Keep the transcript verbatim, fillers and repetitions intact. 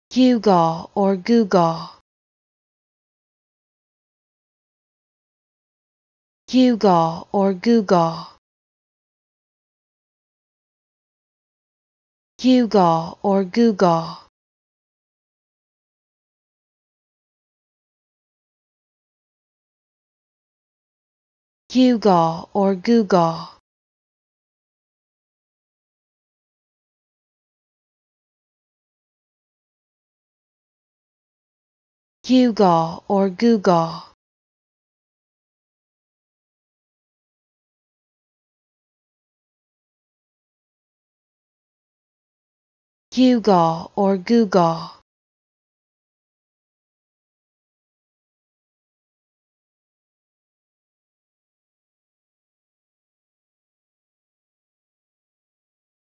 Gewgaw or Gewgaw. Gewgaw or Gewgaw. Gewgaw or Gewgaw. Gewgaw or Gewgaw. Gewgaw or Gewgaw. Gewgaw or Gewgaw.